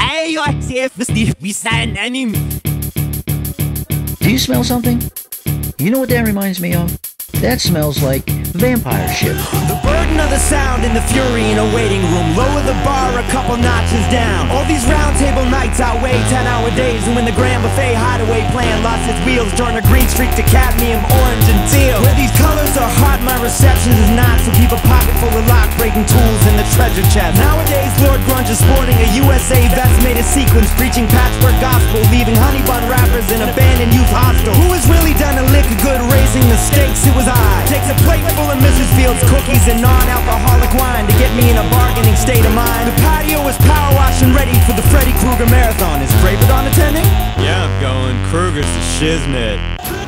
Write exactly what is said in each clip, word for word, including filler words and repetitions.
Hey, I see if we stand any. Do you smell something? You know what that reminds me of? That smells like vampire shit. The burden of the sound and the fury in a waiting room. Lower the bar a couple notches down. All these round table nights outweigh ten hour days. And when the Grand Buffet hideaway plan lost its wheels, turned a green streak to cadmium, orange and teal. Where these colors are hot, my reception is not. So keep a pocket full of lock-breaking tools in the treasure chest. Nowadays, Lord Grunge is sporting a U S A vest made of sequins, preaching patchwork gospel, leaving honey bun rappers in abandoned youth hostel. Who has really done a lick of good raising the stakes? It was I. Takes a plate full of Missus Fields cookies and non-alcoholic wine to get me in a bargaining state of mind. The patio is power wash and ready for the Freddy Krueger Marathon. Is Bravedon attending? Yeah, I'm going. Krueger's the shiznit.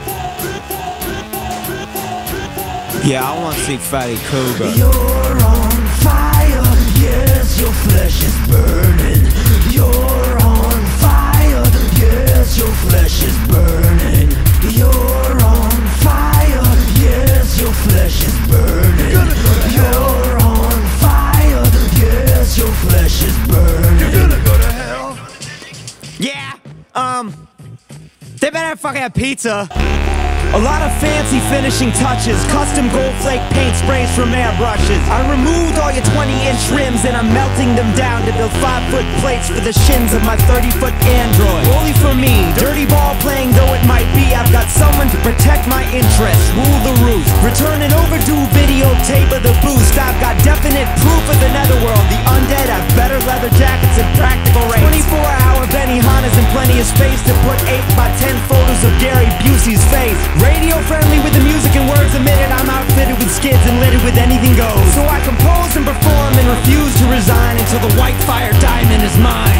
Yeah, I want to see Freddy Krueger. You're on fire, yes, your flesh is burning. You're on fire, yes, your flesh is burning. You're on fire, yes, your flesh is burning. You're, go You're on fire, yes, your flesh is burning. You're gonna go to hell. Yeah, um, they better fucking have pizza. A lot of fancy finishing touches, custom gold flake paint sprays from airbrushes. I removed all your twenty inch rims and I'm melting them down to build five foot plates for the shins of my thirty foot Android. Only for me, dirty ball playing though it might be, I've got someone to protect my interests, rule the roost. Return an overdue videotape of the boost. I've got definite proof of the netherworld. The undead have better leather jackets and practical rates. twenty-four hour Benihana's and plenty of space to put eight by ten photos of Gary Busey's face. Radio friendly with the music and words omitted. I'm outfitted with skids and littered with anything goes. So I compose and perform and refuse to resign until the white fire diamond is mine.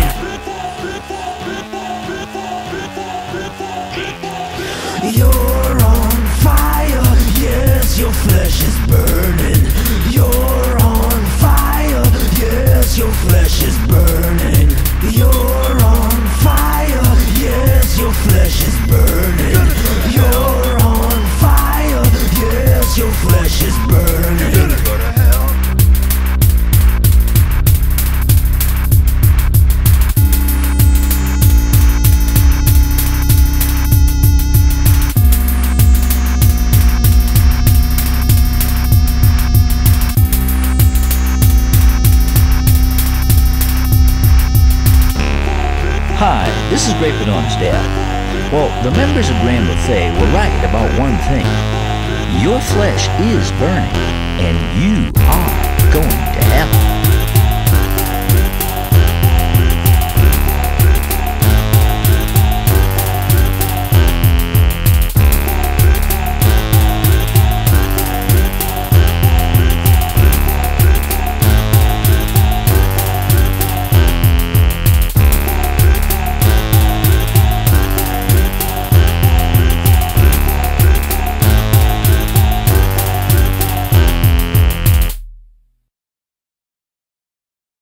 You're on fire, yes, your flesh is burning. You're on fire, yes, your flesh is burning. You're on fire, yes, your flesh is burning. You're on fire, yes, your flesh is burning. You're gonna go to hell. Hi, this is Bravedon's dad. Well, the members of Grand Buffet were right about one thing. Your flesh is burning, and you are going to hell.